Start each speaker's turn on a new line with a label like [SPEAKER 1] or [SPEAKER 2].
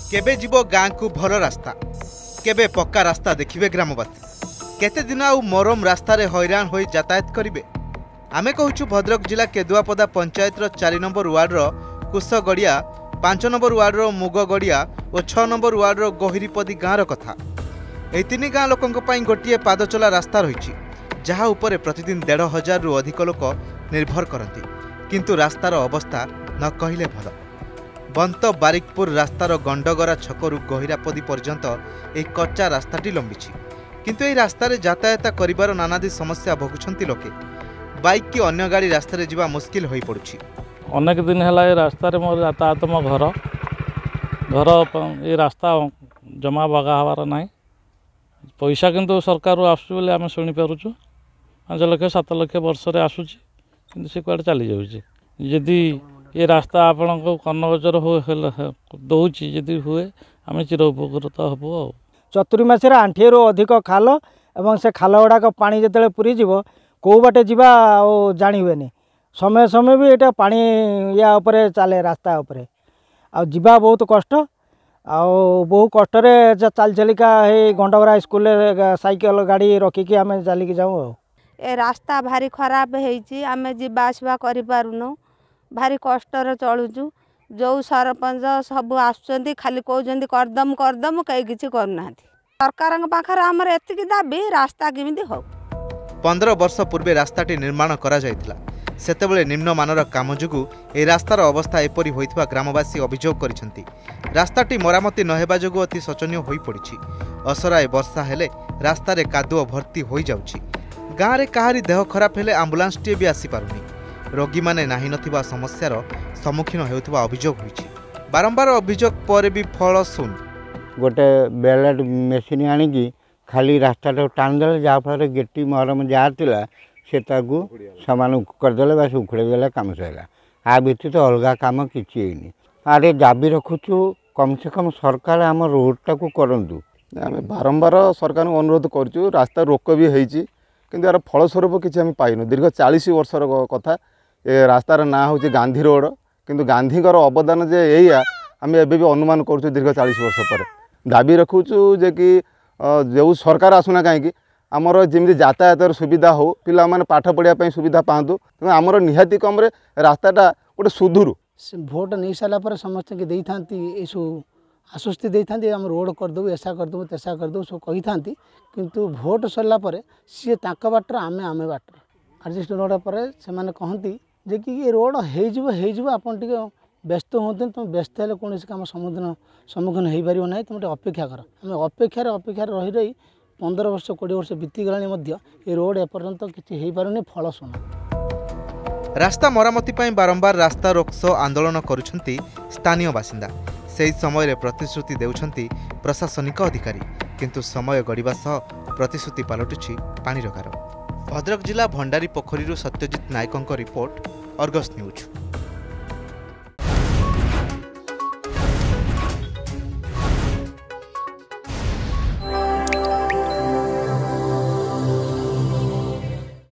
[SPEAKER 1] केबे जीवो गाँ को भल रास्ता केबे पक्का रास्ता देखिबे ग्रामवासी केते दिन आउ मरम रास्ता रे हैरान होई यातायात करिवे। आमे कहूछु भद्रक जिला केदुआपदा पंचायत 4 नंबर वार्ड रो कुशगड़िया 5 नंबर वार्ड रो मुगगड़िया और 6 नंबर वार्ड रो गहिरीपदी गाँव कथा। एही तीन गाँ लोकंक पई गोटिए पादचला रास्ता रही जहाँ उपरे प्रतिदिन 1,500 रु अधिक लोक निर्भर करती किंतु रास्तार अवस्था न कहले भल। बंत बारिकपुर रास्तार गंडगरा छकरू गहिरापदी पर्यंत एक कच्चा रास्ताटी लंबी किंतु यह रास्तार यातायात करिबार नानादी समस्या भोगुछंती लोके। बाइक की अन्य गाड़ी रास्तार जीवा मुस्किल होई पड़ुछि।
[SPEAKER 2] अनेक दिन है रास्तार मोर यातायात मो घर ये रास्ता जमा बगा हबार ना पैसा किंतु सरकार आसुच बोले आम शुणी पारुछु 5 लाख 7 लाख वर्ष रे आसुची किंतु से कुआडे चली जाउची। यदि ये रास्ता आपण को कर्णगोचर हो दौची यदि हुए आम चिर उपकृत हबो।
[SPEAKER 3] चतुर्मास आंठीरू अधिक खाल एवं से खाल गुड़ाक पानी जिते पूरी जीव कौ बाटे जीवा जानी हुए समय समय भी यहाँ पानी या उपरे चले रास्ता उपरे आवा बहुत कष्ट बहु कष्ट चल चलिका गंडगरा स्कूल साइकेल गाड़ी रखिकी आम चलिकी जाऊँ।
[SPEAKER 4] ए रास्ता भारी खराब होती आम जीवा आसवा करूँ भारी कष्टर चलुचु। जो सरपंच सब आसुँच खाली कहते करदम करदम कहीं किसी करना सरकार पाखर आमर एतिक दाबी रास्ता केमिति हो।
[SPEAKER 1] 15 वर्ष पूर्वे रास्ताटी निर्माण करा जायतिला सेतेबेले निम्नमानर काम जोगु ए रास्तार अवस्था एपरी होइथिबा ग्रामवासी अभियोग करिसेंती। रास्ताटी मरामती नहेबा जोगु अति शोचनीय होई पड़िछि। असराए वर्षा हेले रास्तारे कादुओ भर्ती होई जाउछि। गाँव में काहारी देह खराब हेले आम्बुलांस टी भी आसी पारुनी। रोगी माने नाही नथिबा समस्यार सम्मुखीन हेउथिबा अभियोग होइछि। बारंबार अभियोग पर भी फल सुन
[SPEAKER 5] गोटे बेलेट मेसीन आनिकी खाली रास्ता टाणी देले जहाँफल गेटी मरम जहाँ था से सामान करदे बस उखड़े कम सरला। आ व्यतीत तो अलग कम किसी आरे दाबी रखुचु कम से कम सरकार आम रोडटा को करंतु।
[SPEAKER 6] आम बारंबार सरकार अनुरोध करूँ रास्ता रोक भी होती किंतु यार फलस्वरूप किसी आम पाइनु। दीर्घ 40 वर्षर कथा ए रास्तार ना हूँ गांधी रोड किंतु गांधीकर अवदान जे यही आम एबे भी अनुमान करूँ दीर्घ 40 वर्ष पर दाबी रखुचु जे कि जो सरकार आसुना कहीं आमर जमी यातायात सुविधा हो पिला माने पाठ पढ़ाई सुविधा पातु आमर निहाती कम रास्ताटा गोटे सुधुरु।
[SPEAKER 3] भोट नहीं सारापर समस्त के सब आश्वस्ति दे था आम रोड करदेबू ऐसा करदेबू तेसा करदेबू सब कही था किंतु भोट सरला सी बाटर आमे आमे बाटर आरजीएस रोड पर से कहती जे कि ये रोड हो आपन टे व्यस्त होते तुम व्यस्त हेल्ले कौन कम सम्मुखीन हो पार ना तुम अपेक्षा कर आम अपेक्षार रही रही 15 वर्ष 20 वर्ष बीतीगला ये रोड एपर्यंत किसी हो पारे फल सुना।
[SPEAKER 1] रास्ता मरामती पर बारंबार रास्ता रोकसो आंदोलन करुछंती स्थानीय बासिंदा। से समय प्रतिश्रुति देउछंती प्रशासनिक अधिकारी किंतु समय गड़िबा सह प्रतिश्रुति पालटुछि पानी रगार। भद्रक जिला भंडारी पोखरी सत्यजित नायकों रिपोर्ट अर्गस न्यूज।